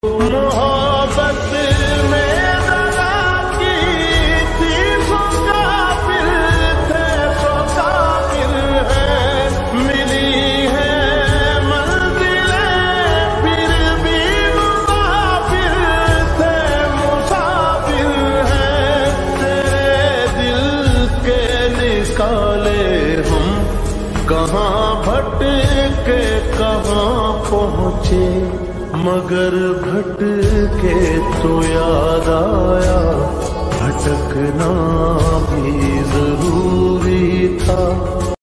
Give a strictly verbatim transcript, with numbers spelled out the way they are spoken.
मोहब्बत में दगा की थी वो काफिर थे तो काफिर है, मिली है मंजिलें फिर भी मुसाफिर थे मुसाफिर है। तेरे दिल के निकाले हम कहाँ भटके कहाँ पहुँचे, मगर भटके तो याद आया भटकना भी जरूरी था।